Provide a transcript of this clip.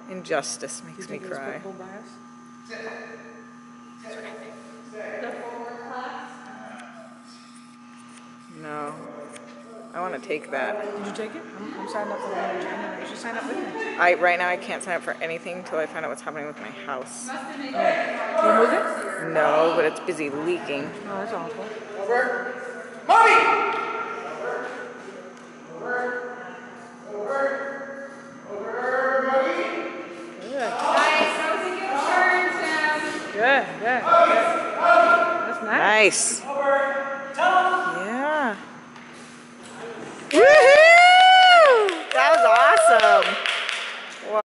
Injustice makes me cry. The forward class? No. I want to take that. Did you take it? I'm signed up for the one in January. You should sign up with me. Right now I can't sign up for anything until I find out what's happening with my house. You move it? No, but it's busy leaking. Oh, that's awful. Over. Moby! Over, Moby! Good. Nice. That was a good turn, Tim. Good. That's nice. Nice. Yeah. Woohoo!